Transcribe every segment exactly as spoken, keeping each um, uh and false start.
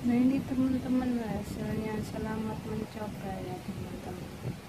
Nah ini teman-teman hasilnya, selamat mencoba ya teman-teman.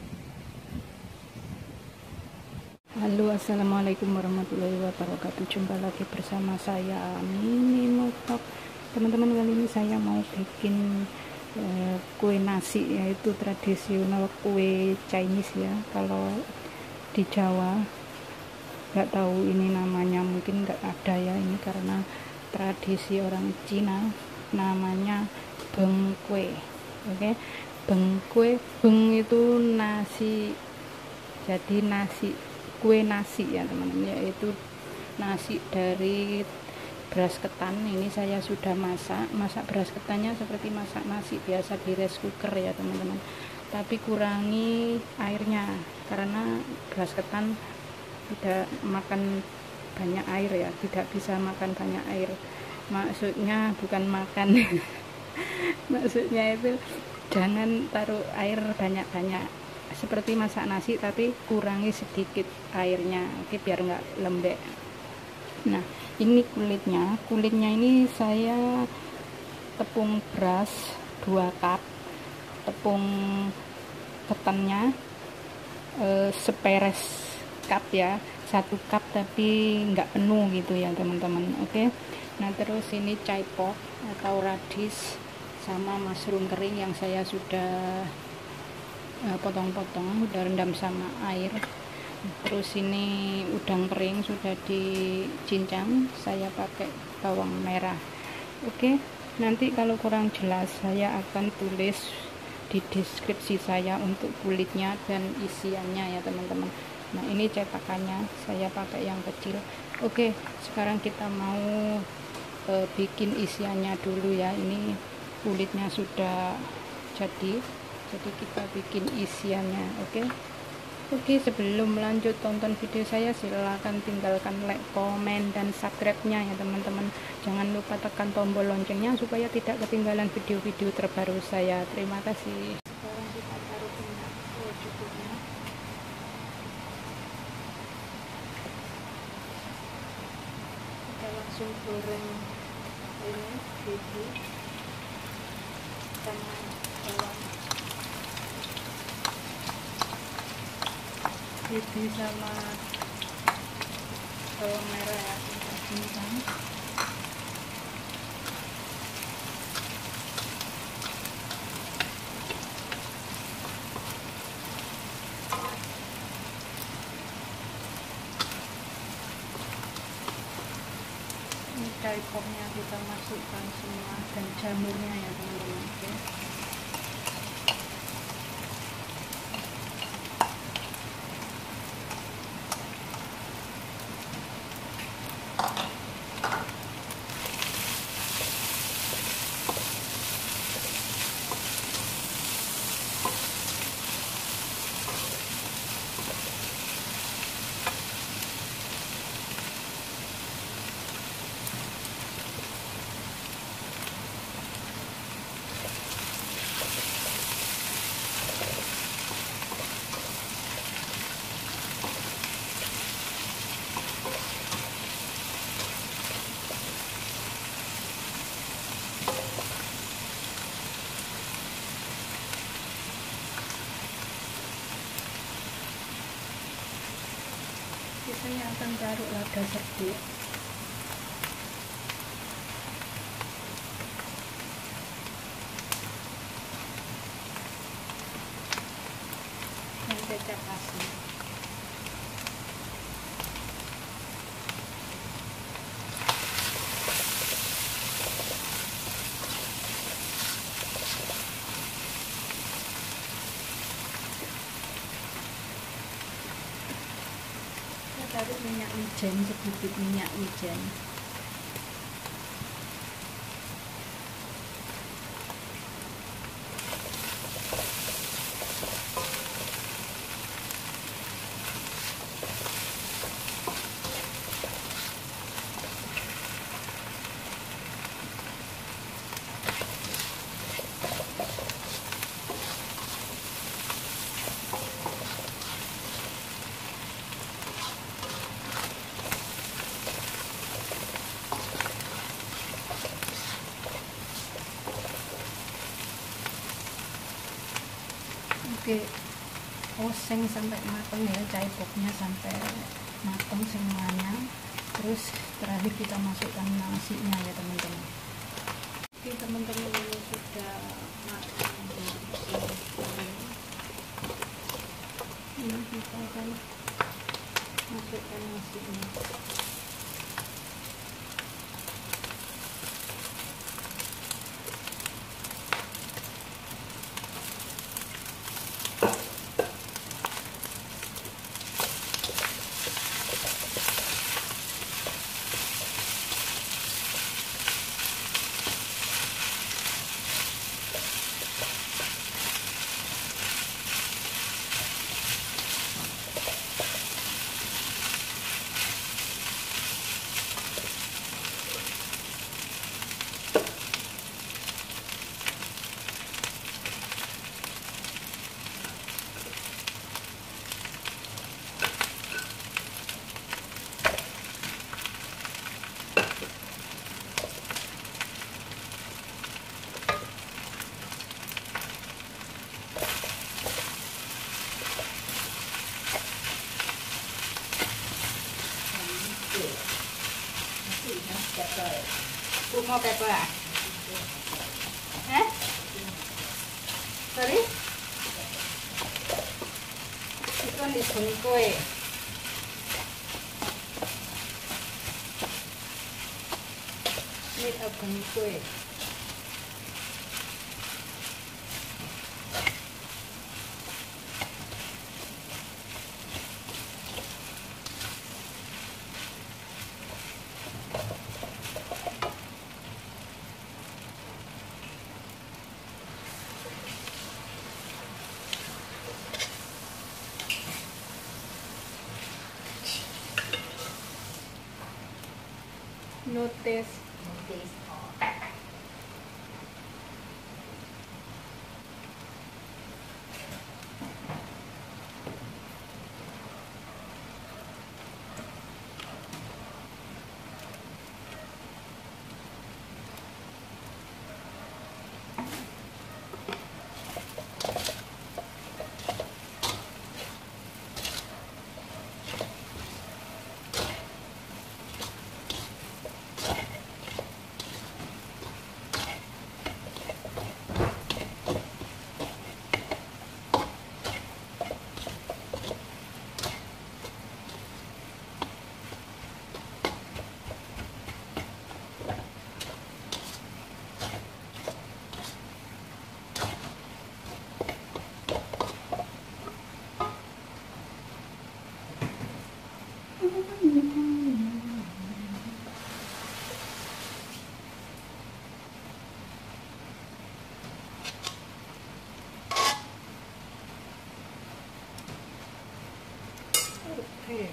Halo, assalamualaikum warahmatullahi wabarakatuh. Jumpa lagi bersama saya Mimi Motok. Teman-teman, kali ini saya mau bikin eh, kue nasi, yaitu tradisional kue Chinese ya. Kalau di Jawa nggak tahu ini namanya, mungkin nggak ada ya ini, karena tradisi orang Cina namanya bengkue. Oke, bengkue, beng itu nasi, jadi nasi, kue nasi ya teman-teman, yaitu nasi dari beras ketan. Ini saya sudah masak masak beras ketannya seperti masak nasi biasa di rice cooker ya teman-teman, tapi kurangi airnya karena beras ketan tidak makan banyak air ya, tidak bisa makan banyak air, maksudnya bukan makan maksudnya itu jangan taruh air banyak-banyak seperti masak nasi, tapi kurangi sedikit airnya, oke, biar nggak lembek. Nah ini kulitnya kulitnya ini saya tepung beras dua cup, tepung ketannya eh, seperes cup ya, satu cup tapi nggak penuh gitu ya teman-teman. Oke, nah terus ini caipok atau radis sama mushroom kering yang saya sudah potong-potong, udah rendam sama air. Terus ini udang kering sudah dicincang, saya pakai bawang merah. Oke, nanti kalau kurang jelas saya akan tulis di deskripsi saya untuk kulitnya dan isiannya ya teman-teman. Nah ini cetakannya saya pakai yang kecil. Oke, sekarang kita mau e, bikin isiannya dulu ya. Ini kulitnya sudah jadi jadi kita bikin isiannya. Oke oke sebelum lanjut tonton video saya, silahkan tinggalkan like, komen, dan subscribe-nya ya teman-teman. Jangan lupa tekan tombol loncengnya supaya tidak ketinggalan video-video terbaru saya. Terima kasih. Sekarang kita taruh minyak secukupnya. Kita langsung goreng ini biji sama bawang, biji sama bawang merah ya, kita cincang. Ini caipoknya kita masukkan semua dan jamurnya ya teman-teman. Oke, saya akan taruh lada serbuk. Dan kecap asin. Taruh minyak wijen, sedikit minyak wijen. Oke, oseng sampai matang ya, caipoknya sampai matang semuanya. Terus terakhir kita masukkan nasinya ya teman-teman. Oke teman-teman, ini sudah matang. Ini kita akan masukkan nasinya. Cô mau pepper à? Eh? Sorry? This one is kue. Made of kue. No taste. No taste. Okay.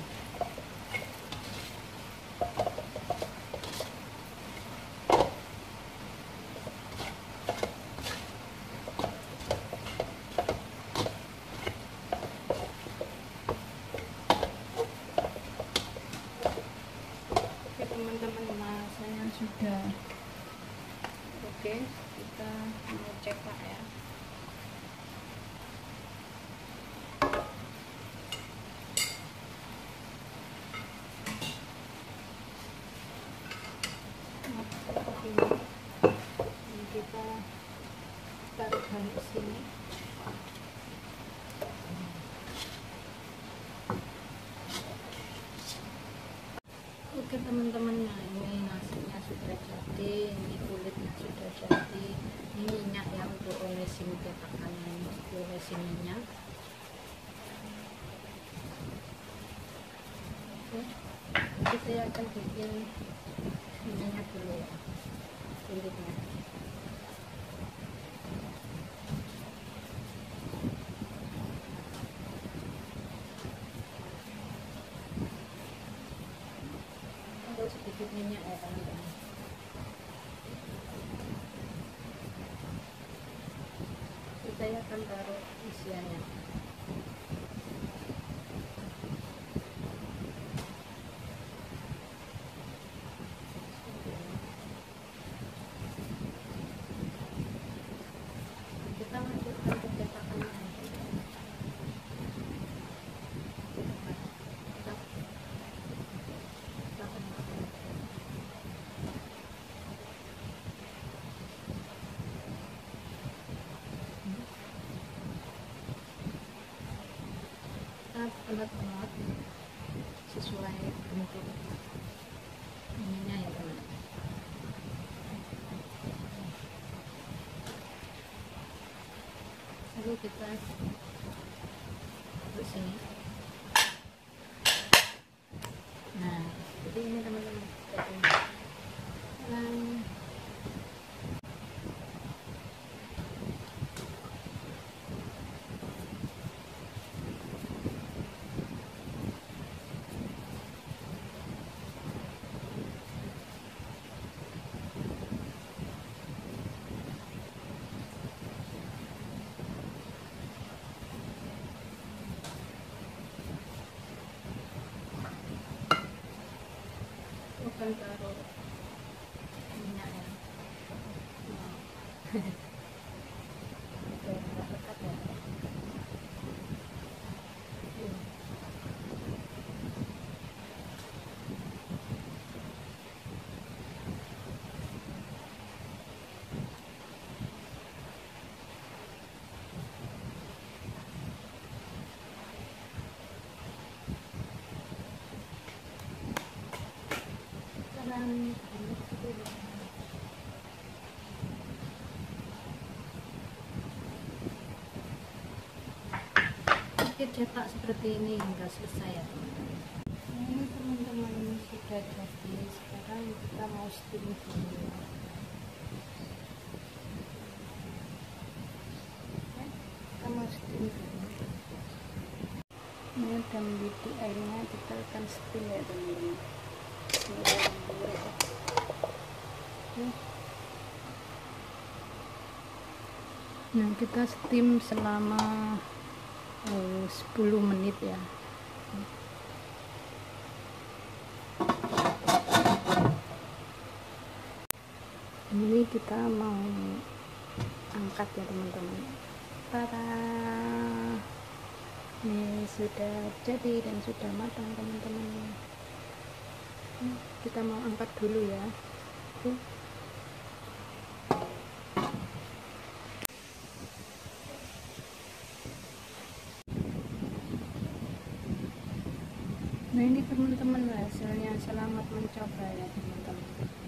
Oke teman-teman, masanya sudah oke. Kita mau cek pak ya. Ini kita taruh balik sini. Oke teman-teman, nah ini nasinya sudah jadi, ini kulitnya sudah jadi, ini minyak ya untuk olesin cetakan ini, olesin minyak. Oke, jadi saya akan bikin minyak dulu ya, kulitnya. Sedikit minyak ya teman-teman. Saya akan taruh isiannya. Kita masukkan ke cetakannya. bulat-bulat sesuai bentuk ininya ya teman. Lalu kita taruh sini. Nah, jadi ini teman-teman. Nah, bukan taruh minyak ya. Nah. Oke, agak dekat ya. Sedikit cetak seperti ini hingga selesai ya teman-teman. Nah, ini teman-teman sudah jadi. Sekarang kita mau steam dulu. Kita mau steam dulu. Ini udah mendidih airnya, kita akan steam ya teman-teman. Nah, kita steam selama uh, sepuluh menit ya. Ini kita mau angkat ya teman-teman. Tada, ini sudah jadi dan sudah matang teman-teman. Kita mau angkat dulu ya. Oke. Nah, ini teman-teman hasilnya. Selamat mencoba ya teman-teman.